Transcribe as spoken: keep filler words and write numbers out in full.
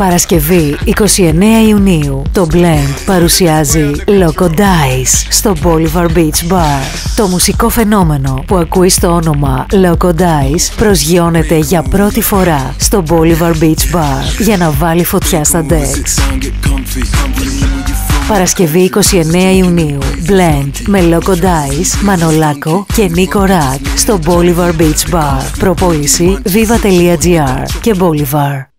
Παρασκευή είκοσι εννέα Ιουνίου το Blend παρουσιάζει Loco Dice στο Bolivar Beach Bar. Το μουσικό φαινόμενο που ακούει στο όνομα Loco Dice προσγειώνεται για πρώτη φορά στο Bolivar Beach Bar για να βάλει φωτιά στα decks. Παρασκευή είκοσι εννέα Ιουνίου Blend με Loco Dice, Μανολάκο και Νίκο Ρακ στο Bolivar Beach Bar. Προπόληση viva τελεία gr και Bolivar.